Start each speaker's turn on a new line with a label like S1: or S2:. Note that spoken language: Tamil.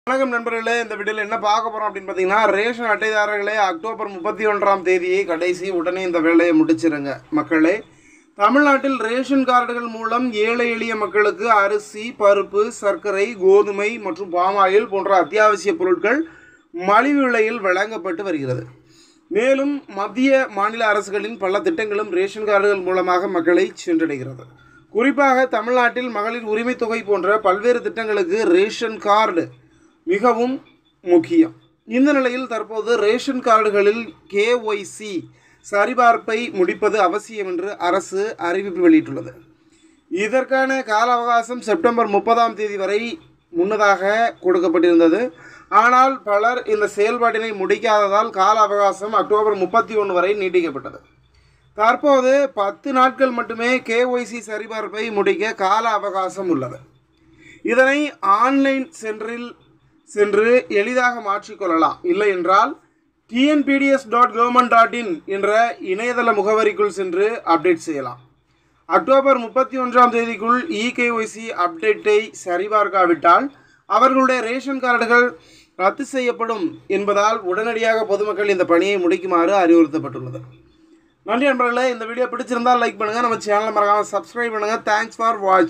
S1: வணக்கம் நண்பர்களே, இந்த வீடியோவில் என்ன பார்க்க போகிறோம் அப்படின்னு பார்த்தீங்கன்னா, ரேஷன் அட்டைதாரர்களே அக்டோபர் 31ஆம் தேதியை கடைசி, உடனே இந்த வேலையை முடிச்சிருங்க மக்களே. தமிழ்நாட்டில் ரேஷன் கார்டுகள் மூலம் ஏழை எளிய மக்களுக்கு அரிசி, பருப்பு, சர்க்கரை, கோதுமை மற்றும் பாமாயில் போன்ற அத்தியாவசிய பொருட்கள் மலிவு விலையில் வழங்கப்பட்டு வருகிறது. மேலும் மத்திய மாநில அரசுகளின் பல திட்டங்களும் ரேஷன் கார்டுகள் மூலமாக மக்களை சென்றடைகிறது. குறிப்பாக தமிழ்நாட்டில் மகளிர் உரிமை தொகை போன்ற பல்வேறு திட்டங்களுக்கு ரேஷன் கார்டு மிகவும் முக்கியம். இந்த நிலையில் தற்போது ரேஷன் கார்டுகளில் KYC சரிபார்ப்பை முடிப்பது அவசியம் என்று அரசு அறிவிப்பு வெளியிட்டுள்ளது. இதற்கான கால அவகாசம் செப்டம்பர் 30ஆம் தேதி வரை முன்னதாக கொடுக்கப்பட்டிருந்தது. ஆனால் பலர் இந்த செயல்பாட்டினை முடிக்காததால் கால அவகாசம் அக்டோபர் 31 வரை நீட்டிக்கப்பட்டது. தற்போது 10 நாட்கள் மட்டுமே KYC சரிபார்ப்பை முடிக்க கால அவகாசம் உள்ளது. இதனை ஆன்லைன் சென்று எளிதாக மாற்றிக்கொள்ளலாம். இல்லை என்றால் tnpds.government.in என்ற இணையதள முகவரிக்குள் சென்று அப்டேட் செய்யலாம். அக்டோபர் 31ஆம் தேதிக்குள் KYC அப்டேட்டை சரிபார்க்காவிட்டால் அவர்களுடைய ரேஷன் கார்டுகள் ரத்து செய்யப்படும் என்பதால் உடனடியாக பொதுமக்கள் இந்த பணியை முடிக்குமாறு அறிவுறுத்தப்பட்டுள்ளது. நன்றி நண்பர்களே, இந்த வீடியோ பிடிச்சிருந்தால் லைக் பண்ணுங்கள், நம்ம சேனலை மறக்காமல் சப்ஸ்கிரைப் பண்ணுங்கள். தேங்க்ஸ் ஃபார் வாட்சிங்.